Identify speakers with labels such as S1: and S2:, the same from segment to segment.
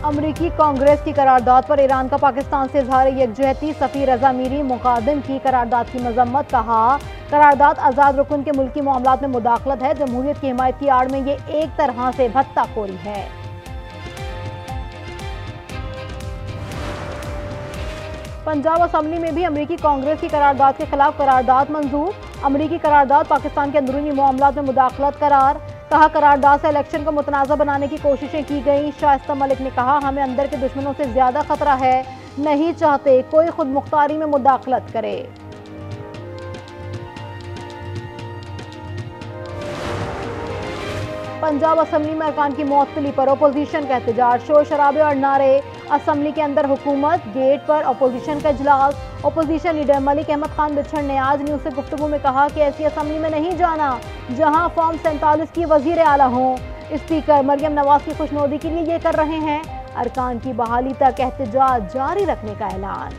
S1: अमरीकी कांग्रेस की करारदाद पर ईरान का पाकिस्तान से इजहार यकजहती। सफीर रजा मीरी मुकादिम की करारदाद की मजम्मत। कहा, करारदाद आज़ाद रुकन के मुल्की मामलात में मुदाखलत है। जमहूरियत की हिमायत की आड़ में ये एक तरह से भत्ताखोरी है। पंजाब असम्बली में भी अमरीकी कांग्रेस की करारदाद के खिलाफ करारदाद मंजूर। अमरीकी करारदाद पाकिस्तान के अंदरूनी मामलात में मुदाखलत करार। कहा, करारदाद से इलेक्शन को मुतनाज़ा बनाने की कोशिशें की गई। शाइस्ता मलिक ने कहा, हमें अंदर के दुश्मनों से ज्यादा खतरा है, नहीं चाहते कोई खुद मुख्तारी में मुदाखलत करे। पंजाब असम्बली में अरकान की मुअत्तली पर अपोजिशन का एहतजाज। शोर शराबे और नारे। असम्बली के अंदर हुकूमत, गेट पर अपोजिशन का इजलास। अपोजिशन लीडर मलिक अहमद खान बिछड़ ने आज न्यूज़ से गुफ्तगू में कहा कि ऐसी असम्बली में नहीं जाना जहां फॉर्म 47 की वजीर आला हों। स्पीकर मरियम नवाज की खुशनुदी के लिए ये कर रहे हैं। अरकान की बहाली तक एहतजाज जारी रखने का ऐलान।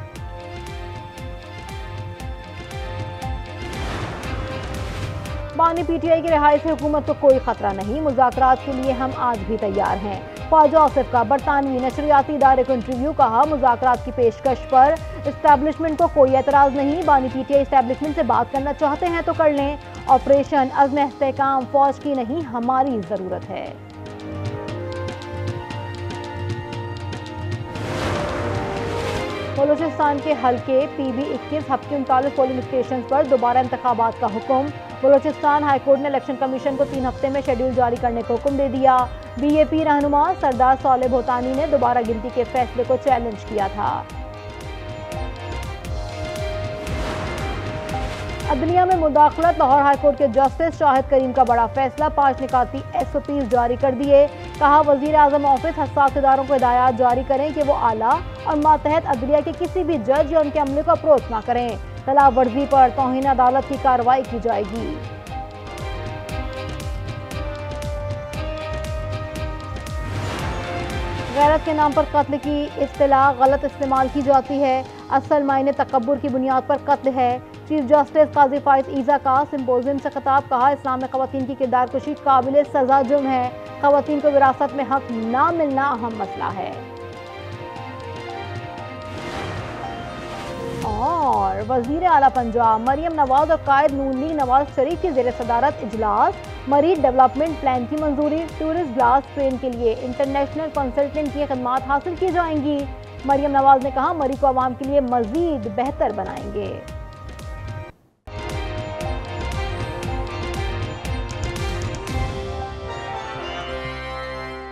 S1: बानी पीटीआई की रिहाई से हुकूमत को कोई खतरा नहीं, मुज़ाकरात के लिए हम आज भी तैयार हैं। ख्वाजा आसिफ का बरतानवी नशरियाती इदारे को इंटरव्यू। कहा, मुज़ाकरात की पेशकश पर इस्टेब्लिशमेंट को कोई एतराज़ नहीं। बानी पीटीआई इस्टेब्लिशमेंट से बात करना चाहते हैं तो कर लें। ऑपरेशन अज़्म इस्तेहकाम फौज की नहीं, हमारी ज़रूरत है। बलोचिस्तान के हल्के PB-21 हफ्ते 39 पोलिंग स्टेशन पर दोबारा इंतखाबात का हुक्म। बलोचिस्तान हाईकोर्ट ने इलेक्शन कमीशन को 3 हफ्ते में शेड्यूल जारी करने का हुक्म दे दिया। BAP रहनुमा सरदार साले भोतानी ने दोबारा गिनती के फैसले को चैलेंज किया था। अदलिया में मुदाखलत। लाहौर हाईकोर्ट के जस्टिस शाहिद करीम का बड़ा फैसला। 5 निकाती SOPs जारी कर दिए। कहा, वजीर आजम ऑफिस हसास इदारों को हिदायत जारी करें कि वो आला और मातहत अदलिया के किसी भी जज या उनके अमले को अप्रोच ना करें। खिलाफ वर्जी पर तौहीन अदालत की कार्रवाई की जाएगी। गैरत के नाम पर कत्ल की इस्तिलाह गलत इस्तेमाल की जाती है। असल मायने तकब्बुर की बुनियाद पर कत्ल है। चीफ जस्टिस काजी फाइज ईजा का सिम्पोजियम से खिताब। कहा, इस्लाम में खवातीन की किरदार कुशी काबिल सजा जुर्म है। खवातीन को विरासत में हक ना मिलना अहम मसला है। और वजीर आला पंजाब मरियम नवाज और कायद नून लीग नवाज शरीफ की जेर सदारत इजलास। मरीज डेवलपमेंट प्लान की मंजूरी। टूरिस्ट ग्लास ट्रेन के लिए इंटरनेशनल कंसल्टेंट की खदमात हासिल की जाएंगी। मरियम नवाज ने कहा, मरी को आवाम के लिए मजीद बेहतर बनाएंगे।